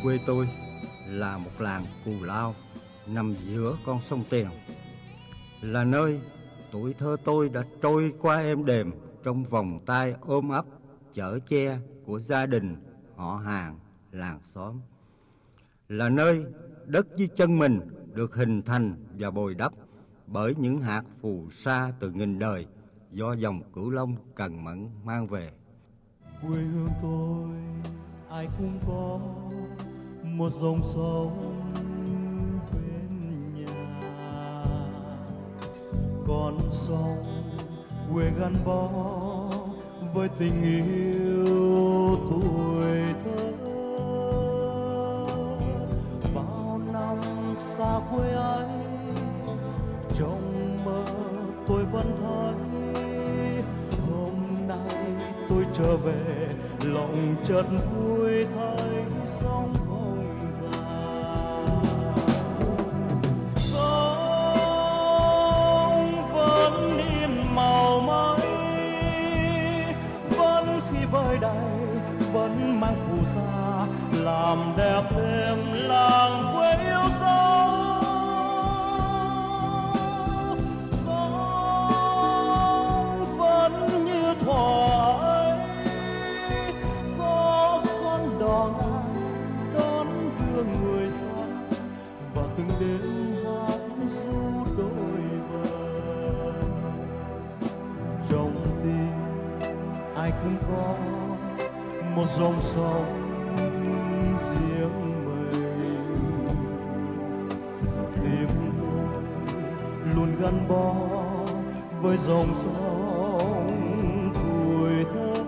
quê tôi là một làng Cù Lao nằm giữa con sông Tiền, là nơi tuổi thơ tôi đã trôi qua êm đềm trong vòng tay ôm ấp chở che của gia đình, họ hàng, làng xóm, là nơi đất dưới chân mình được hình thành và bồi đắp bởi những hạt phù sa từ nghìn đời do dòng Cửu Long cần mẫn mang về. Quê hương tôi ai cũng có một dòng sông bên nhà, con sông quê gắn bó với tình yêu tuổi thơ. Bao năm xa quê ấy, trong mơ tôi vẫn thấy hôm nay tôi trở về, lòng chợt vui thấy sóng không già. Sông vẫn in màu mây, vẫn khi vơi đầy, vẫn mang phù sa làm đẹp thêm làng quê yêu dấu. Sông vẫn như thuở ấy, có con đò ngang đón đưa người xa, và từng đêm hát ru đôi bờ. Trong tim ai cũng có một dòng sông riêng mình, tim tôi luôn gắn bó với dòng sông tuổi thơ.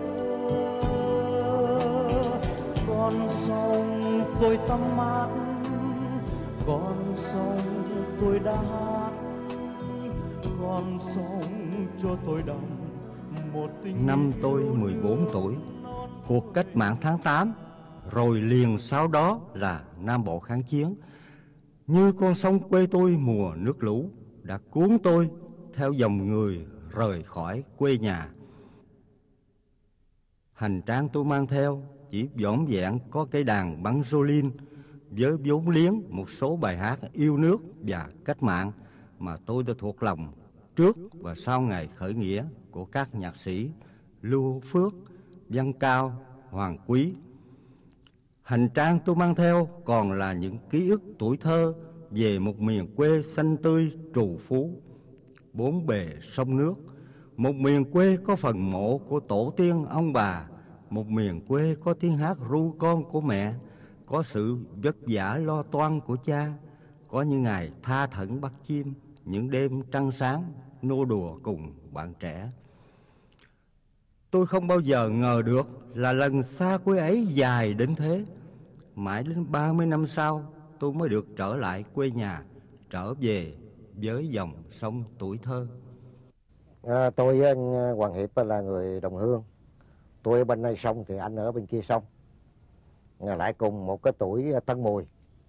Con sông tôi tắm mát, con sông tôi đã hát, con sông cho tôi đắm một tình. Năm tôi 14 tuổi, cuộc cách mạng tháng 8, rồi liền sau đó là Nam Bộ kháng chiến. Như con sông quê tôi mùa nước lũ đã cuốn tôi theo dòng người rời khỏi quê nhà. Hành trang tôi mang theo chỉ vỏn vẹn có cây đàn banjoline với vốn liếng một số bài hát yêu nước và cách mạng mà tôi đã thuộc lòng trước và sau ngày khởi nghĩa của các nhạc sĩ Lưu Phước, Văn Cao, Hoàng Quý. Hành trang tôi mang theo còn là những ký ức tuổi thơ về một miền quê xanh tươi trù phú, bốn bề sông nước, một miền quê có phần mộ của tổ tiên ông bà, một miền quê có tiếng hát ru con của mẹ, có sự vất vả lo toan của cha, có những ngày tha thẩn bắt chim, những đêm trăng sáng nô đùa cùng bạn trẻ. Tôi không bao giờ ngờ được là lần xa quê ấy dài đến thế. Mãi đến 30 năm sau tôi mới được trở lại quê nhà, trở về với dòng sông tuổi thơ. Tôi với anh Hoàng Hiệp là người đồng hương. Tôi ở bên này sông thì anh ở bên kia sông. Lại cùng một cái tuổi Tân Mùi.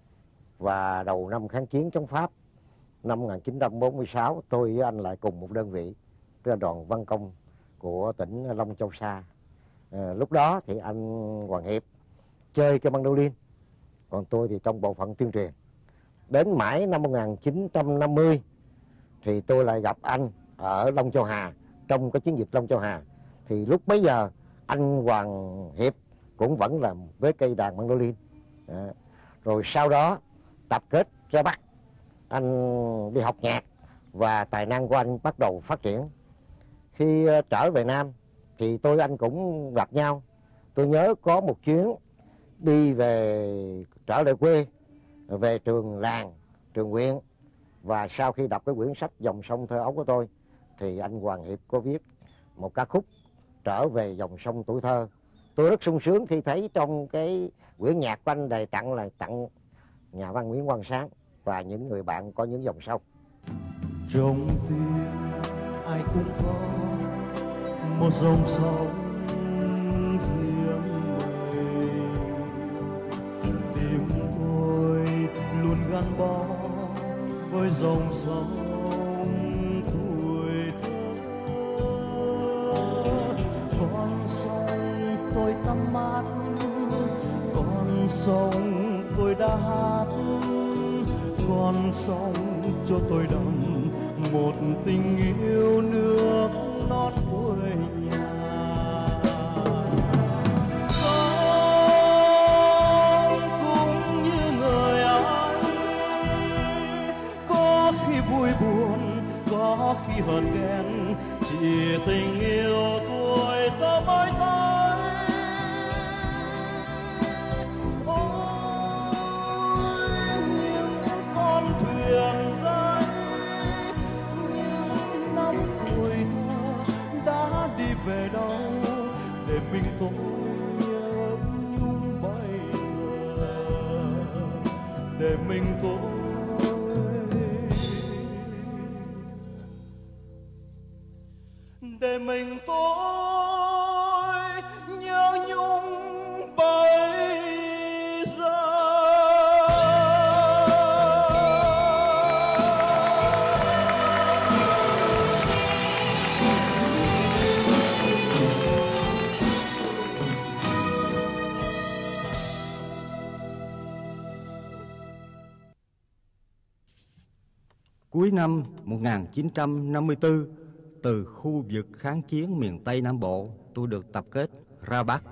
Và đầu năm kháng chiến chống Pháp năm 1946, tôi với anh lại cùng một đơn vị, tức là đoàn văn công của tỉnh Long Châu Sa. Lúc đó thì anh Hoàng Hiệp chơi cái mandolin, còn tôi thì trong bộ phận tuyên truyền. Đến mãi năm 1950 thì tôi lại gặp anh ở Long Châu Hà, trong cái chiến dịch Long Châu Hà. Thì lúc bấy giờ anh Hoàng Hiệp cũng vẫn là với cây đàn mandolin. Rồi sau đó tập kết ra Bắc, anh đi học nhạc và tài năng của anh bắt đầu phát triển. Khi trở về Nam thì tôi anh cũng gặp nhau. Tôi nhớ có một chuyến đi về trở lại quê, về trường làng, trường huyện. Và sau khi đọc cái quyển sách Dòng sông thơ ấu của tôi thì anh Hoàng Hiệp có viết một ca khúc Trở về dòng sông tuổi thơ. Tôi rất sung sướng khi thấy trong cái quyển nhạc của anh đề tặng là tặng nhà văn Nguyễn Quang Sáng và những người bạn có những dòng sông. Trong tim ai cũng có một dòng sông riêng mình, tim tôi luôn gắn bó với dòng sông tuổi thơ. Con sông tôi tắm mát, con sông tôi đã hát, con sông cho tôi đắm một tình yêu nước non quê nhà. Sống cũng như người ấy, có khi vui buồn, có khi hờn ghen, chỉ tình yêu tuổi thơ mới thấy. Ôi những con thuyền rơi, những năm tuổi thơ đã đi về đâu, để mình tôi nhớ nhung bây giờ, để mình tôi nhớ nhung bây giờ. Cuối năm 1954, từ khu vực kháng chiến miền Tây Nam Bộ, tôi được tập kết ra Bắc.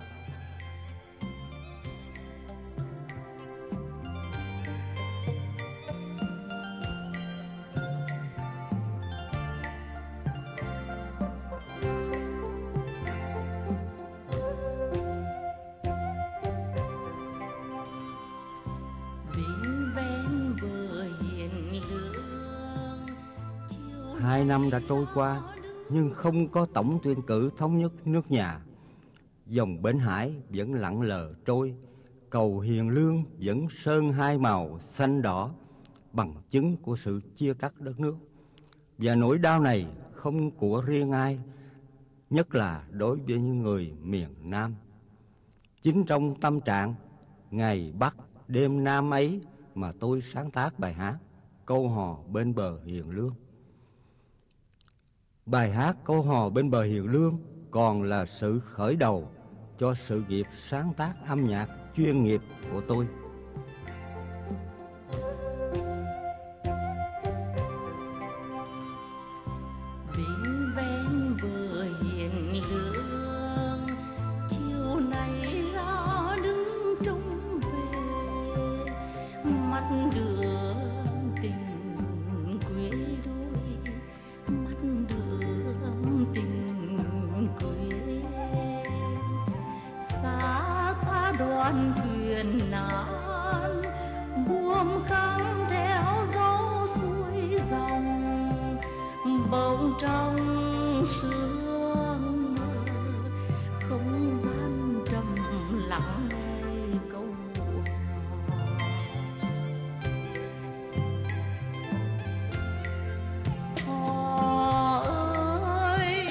Hai năm đã trôi qua, nhưng không có tổng tuyển cử thống nhất nước nhà. Dòng Bến Hải vẫn lặng lờ trôi, cầu Hiền Lương vẫn sơn hai màu xanh đỏ, bằng chứng của sự chia cắt đất nước. Và nỗi đau này không của riêng ai, nhất là đối với những người miền Nam. Chính trong tâm trạng ngày Bắc đêm Nam ấy mà tôi sáng tác bài hát Câu hò bên bờ Hiền Lương. Bài hát Câu hò bên bờ Hiền Lương còn là sự khởi đầu cho sự nghiệp sáng tác âm nhạc chuyên nghiệp của tôi. Bên ven bờ Hiền Lương, chiều nay gió đứng trông về, mắt đường tình quê đôi, mắt đường tình quê. Xa xa đoàn thuyền nan buồm căng theo gió xuôi dòng, bỗng trong sương mơ không gian trầm lặng nghe câu hò ơi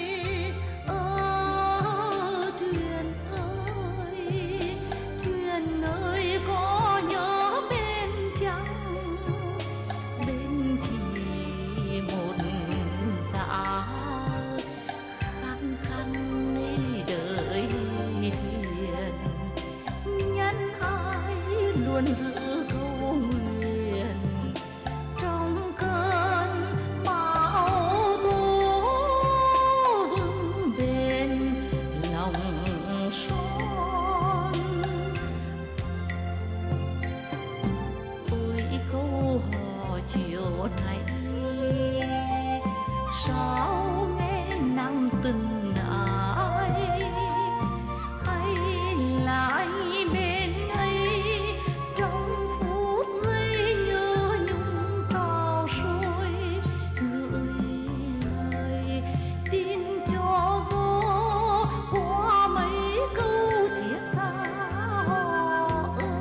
thuyền ơi có nhớ bên chăng, bên chỉ một dã khăn khăn đợi thuyền, nhân ai luôn giữ câu nguyện trong cơn bão tố, vững bền lòng son. Ôi câu hò chiều nay sao nghe nặng từng ai, hay là anh bên ấy trong phút giây nhớ nhung trào sôi, gửi lời tin cho gió qua mấy câu thiết tha hò ơi.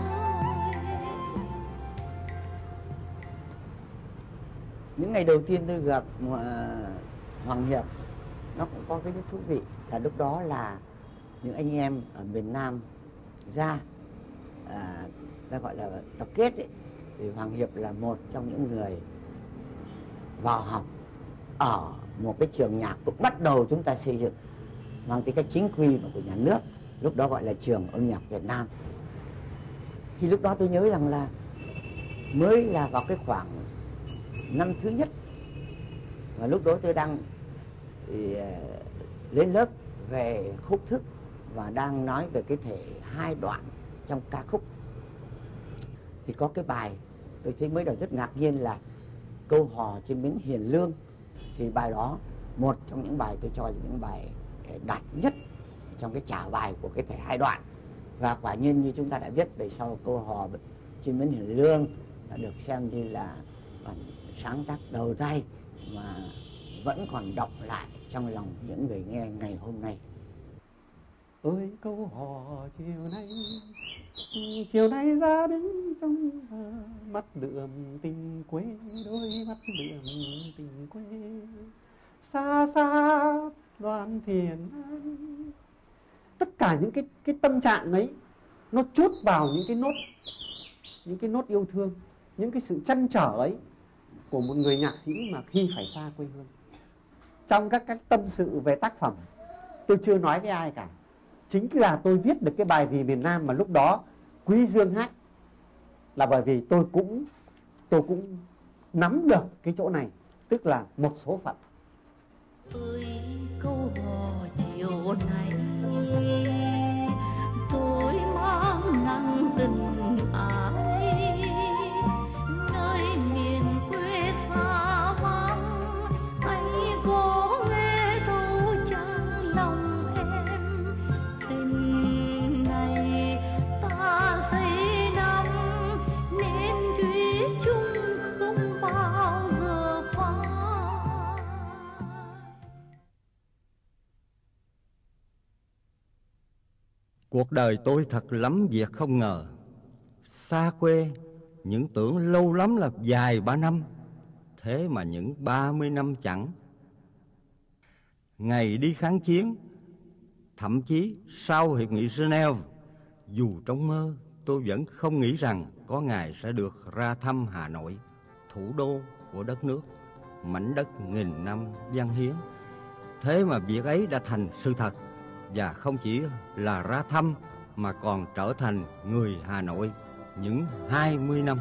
Những ngày đầu tiên tôi gặp Hoàng Hiệp, nó cũng có cái rất thú vị là lúc đó là những anh em ở miền Nam ra ta gọi là tập kết ấy. Thì Hoàng Hiệp là một trong những người vào học ở một cái trường nhạc cũng bắt đầu chúng ta xây dựng mang tính cách chính quy và của nhà nước, lúc đó gọi là trường âm nhạc Việt Nam. Thì lúc đó tôi nhớ rằng là mới là vào cái khoảng năm thứ nhất, và lúc đó tôi đang lên lớp về khúc thức và đang nói về cái thể hai đoạn trong ca khúc. Thì có cái bài tôi thấy mới đầu rất ngạc nhiên là câu hò trên bến hiền lương. Thì bài đó một trong những bài tôi cho là những bài đạt nhất trong cái trả bài của cái thể hai đoạn. Và quả nhiên như chúng ta đã biết về sau, câu hò trên bến hiền lương đã được xem như là bản sáng tác đầu tay mà vẫn còn đọng lại trong lòng những người nghe ngày hôm nay. Ơi câu hò chiều nay ra đứng trong mắt đượm tình quê, đôi mắt đượm tình quê, xa xa đoàn thiền an. Tất cả những cái tâm trạng ấy nó trút vào những cái nốt yêu thương, những cái sự trăn trở ấy của một người nhạc sĩ mà khi phải xa quê hương. Trong các tâm sự về tác phẩm, tôi chưa nói với ai cả, chính là tôi viết được cái bài Vì miền Nam mà lúc đó Quý Dương hát, là bởi vì tôi cũng nắm được cái chỗ này, tức là một số phận. Ơi câu hò chiều nay tôi mang nặng tình ái, nơi miền quê xa vắng anh có nghe thấu chẳng lòng em. Tình này ta xây năm nên thủy chung không bao giờ phai. Cuộc đời tôi thật lắm việc không ngờ. Xa quê, những tưởng lâu lắm là vài ba năm, thế mà những 30 năm chẳng. Ngày đi kháng chiến, thậm chí sau Hiệp nghị Geneva, dù trong mơ tôi vẫn không nghĩ rằng có ngày sẽ được ra thăm Hà Nội, thủ đô của đất nước, mảnh đất nghìn năm văn hiến. Thế mà việc ấy đã thành sự thật, và không chỉ là ra thăm mà còn trở thành người Hà Nội những 20 năm.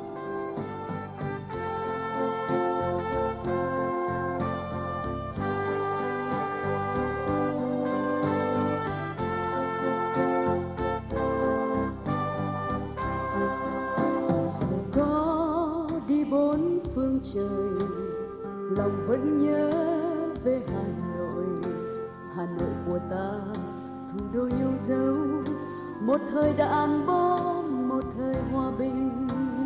Dù có đi bốn phương trời, lòng vẫn nhớ về Hà Nội. Hà Nội của ta, thủ đô yêu dấu, một thời đạn bom, một thời hòa bình.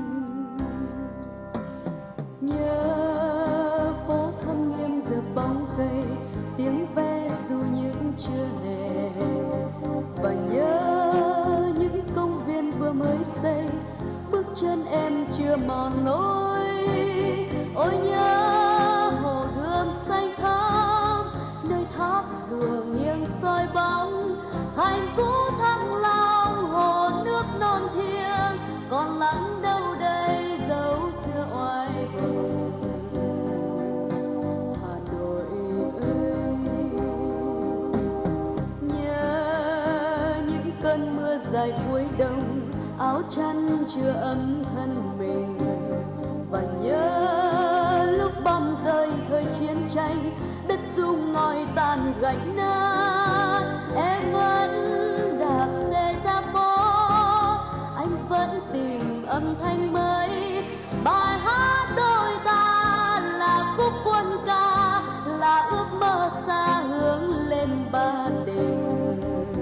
Nhớ phố Thâm Nghiêm giờ bóng cây, tiếng ve dù những trưa hè. Và nhớ những công viên vừa mới xây, bước chân em chưa mòn lối. Ôi nhớ hồ Gươm xanh thắm, nơi tháp rùa nghiêng soi bóng. Thành cũ Thăng Long, hồ nước non thiêng, còn lắng đâu đây dấu xưa oai hùng. Hà Nội ơi, nhớ những cơn mưa dài cuối đông, áo chăn chưa ấm thân mình. Và nhớ lúc bom rơi thời chiến tranh, đất rung ngòi tàn gạch nát. Em vẫn đạp xe ra phố, anh vẫn tìm âm thanh mới. Bài hát đôi ta là khúc quân ca, là ước mơ xa hướng lên Ba Đình.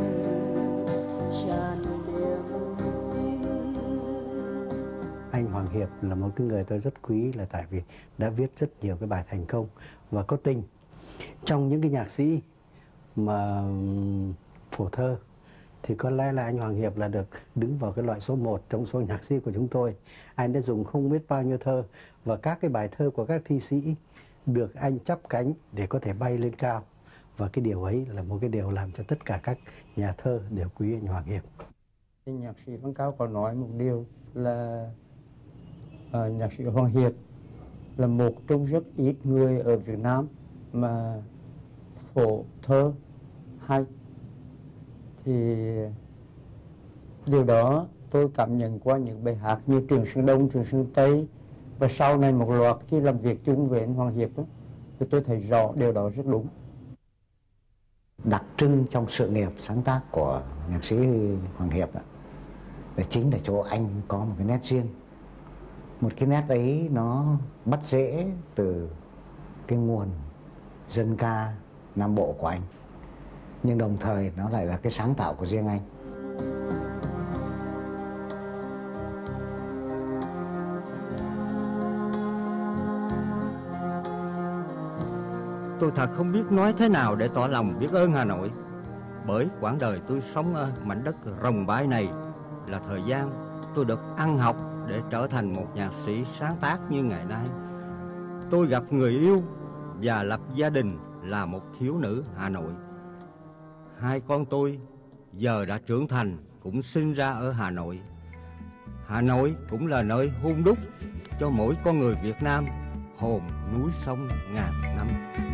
Tràn niềm tin. Anh Hoàng Hiệp là một cái người tôi rất quý, là tại vì đã viết rất nhiều cái bài thành công và có tình. Trong những cái nhạc sĩ mà phổ thơ thì có lẽ là anh Hoàng Hiệp là được đứng vào cái loại số 1 trong số nhạc sĩ của chúng tôi. Anh đã dùng không biết bao nhiêu thơ, và các cái bài thơ của các thi sĩ được anh chắp cánh để có thể bay lên cao. Và cái điều ấy là một cái điều làm cho tất cả các nhà thơ đều quý anh Hoàng Hiệp. Nhạc sĩ Văn Cao có nói một điều là nhạc sĩ Hoàng Hiệp là một trong rất ít người ở Việt Nam mà phổ thơ hay. Thì điều đó tôi cảm nhận qua những bài hát như Trường Sơn Đông, Trường Sơn Tây, và sau này một loạt khi làm việc chung với anh Hoàng Hiệp thì tôi thấy rõ điều đó rất đúng. Đặc trưng trong sự nghiệp sáng tác của nhạc sĩ Hoàng Hiệp là chính là chỗ anh có một cái nét riêng. Một cái nét ấy nó bắt rễ từ cái nguồn dân ca Nam Bộ của anh, nhưng đồng thời nó lại là cái sáng tạo của riêng anh. Tôi thật không biết nói thế nào để tỏ lòng biết ơn Hà Nội. Bởi quãng đời tôi sống ở mảnh đất rồng bãi này là thời gian tôi được ăn học để trở thành một nhạc sĩ sáng tác như ngày nay. Tôi gặp người yêu và lập gia đình là một thiếu nữ Hà Nội. Hai con tôi giờ đã trưởng thành cũng sinh ra ở Hà Nội. Hà Nội cũng là nơi hun đúc cho mỗi con người Việt Nam hồn núi sông ngàn năm.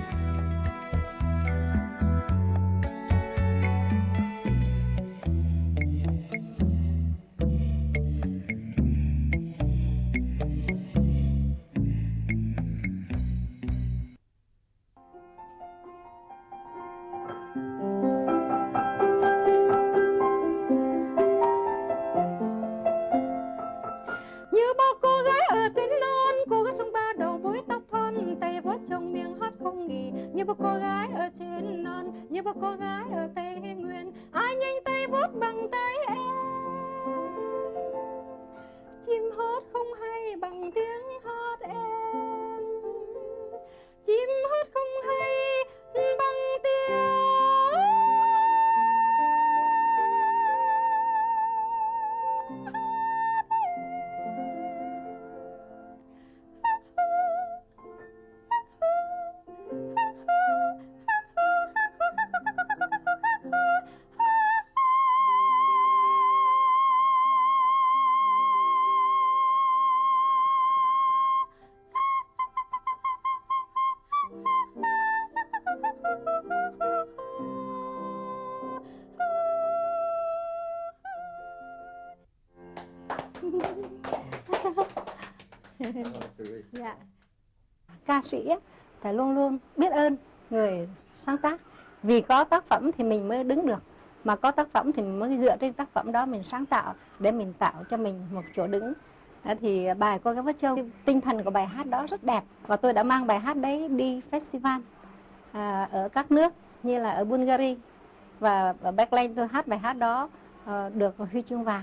Dạ. Ca sĩ phải luôn luôn biết ơn người sáng tác, vì có tác phẩm thì mình mới đứng được, mà có tác phẩm thì mình mới dựa trên tác phẩm đó mình sáng tạo để mình tạo cho mình một chỗ đứng. Thì bài Cô Gái Vất Châu, tinh thần của bài hát đó rất đẹp, và tôi đã mang bài hát đấy đi festival ở các nước như là ở Bulgaria, và ở Berlin tôi hát bài hát đó được huy chương vàng.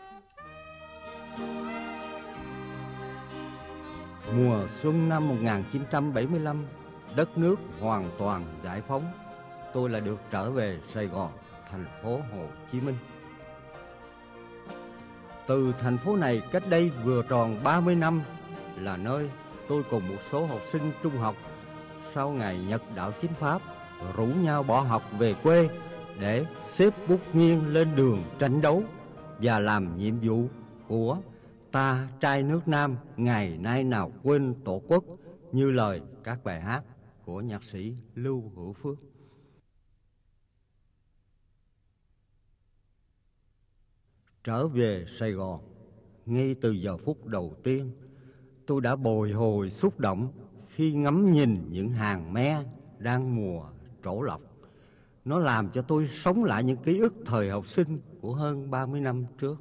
Mùa xuân năm 1975, đất nước hoàn toàn giải phóng. Tôi lại được trở về Sài Gòn, thành phố Hồ Chí Minh. Từ thành phố này cách đây vừa tròn 30 năm là nơi tôi cùng một số học sinh trung học sau ngày Nhật đảo chính Pháp rủ nhau bỏ học về quê để xếp bút nghiêng lên đường tranh đấu và làm nhiệm vụ của ta trai nước Nam ngày nay nào quên tổ quốc, như lời các bài hát của nhạc sĩ Lưu Hữu Phước. Trở về Sài Gòn, ngay từ giờ phút đầu tiên, tôi đã bồi hồi xúc động khi ngắm nhìn những hàng me đang mùa trổ lộc. Nó làm cho tôi sống lại những ký ức thời học sinh của hơn 30 năm trước.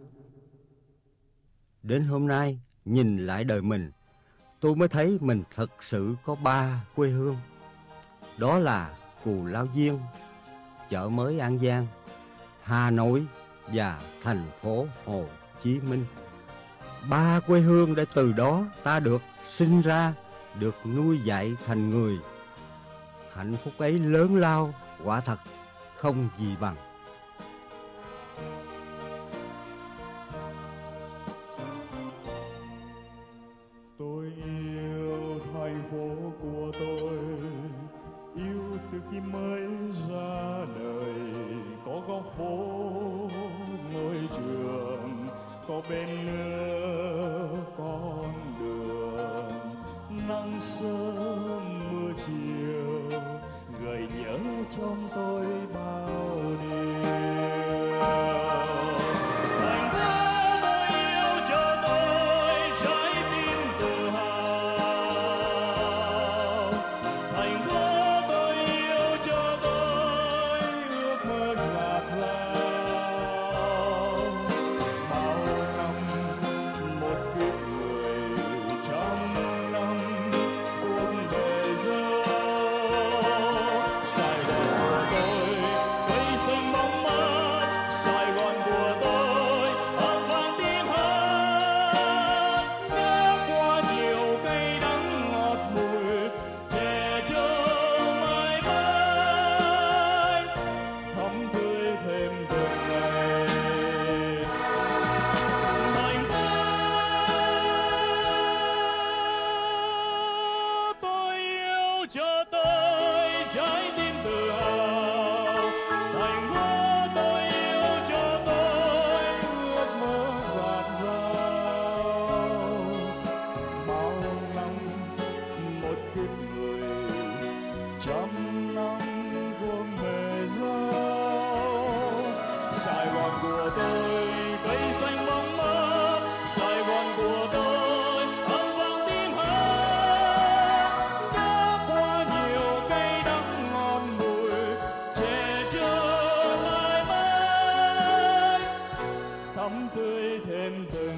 Đến hôm nay, nhìn lại đời mình, tôi mới thấy mình thật sự có 3 quê hương. Đó là Cù Lao Diên, Chợ Mới An Giang, Hà Nội và thành phố Hồ Chí Minh. 3 quê hương để từ đó ta được sinh ra, được nuôi dạy thành người. Hạnh phúc ấy lớn lao, quả thật không gì bằng. Tôi yêu thành phố của tôi, yêu từ khi mới ra đời. Có góc phố, ngôi trường, có bên nước con đường. Nắng sớm mưa chiều, gợi nhớ trong tôi bao điều. Thành phố trăm năm vuông bề dâu. Sài Gòn của tôi cây xanh bóng mát, Sài Gòn của tôi âm vang tim hát. Đã qua nhiều cây đắng ngon mùi, trẻ chưa mãi mãi thắm tươi thêm từ